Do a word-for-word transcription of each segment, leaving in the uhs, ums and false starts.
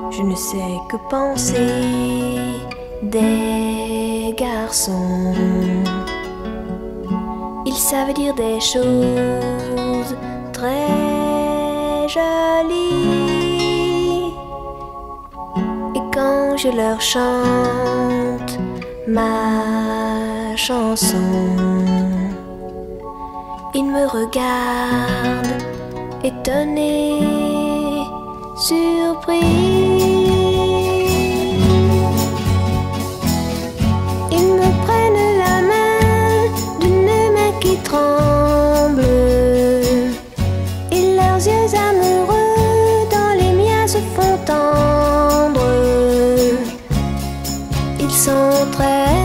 Je ne sais que penser des garçons. Ils savent dire des choses très jolies. Et quand je leur chante ma chanson, ils me regardent étonnés, surpris. Ils me prennent la main d'une main qui tremble, et leurs yeux amoureux dans les miens se font tendre. Ils sont très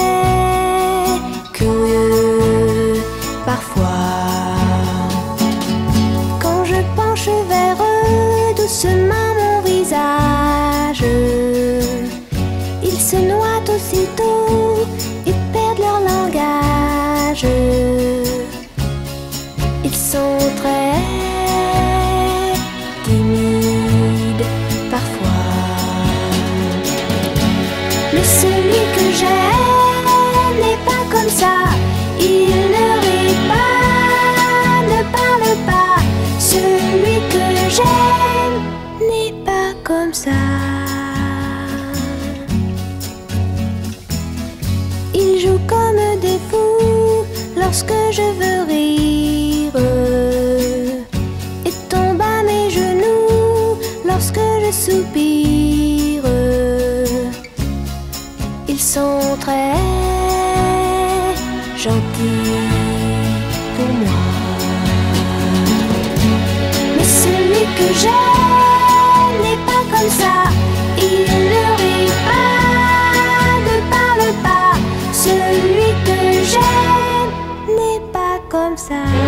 curieux parfois. Quand je penche vers eux doucement mon visage, ils se noient aussitôt et perdent leur langage. Ils sont très timides parfois. Mais celui que j'aime n'est pas comme ça. Il ne rit pas, ne parle pas. Celui que j'aime n'est pas comme ça. Il joue comme des fous lorsque je veux rire, et tombe à mes genoux lorsque je soupire. Ils sont très gentils pour moi. Mais celui que j'aime n'est pas comme ça. Il ne rit pas, ne parle pas. Celui que j'aime n'est pas comme ça.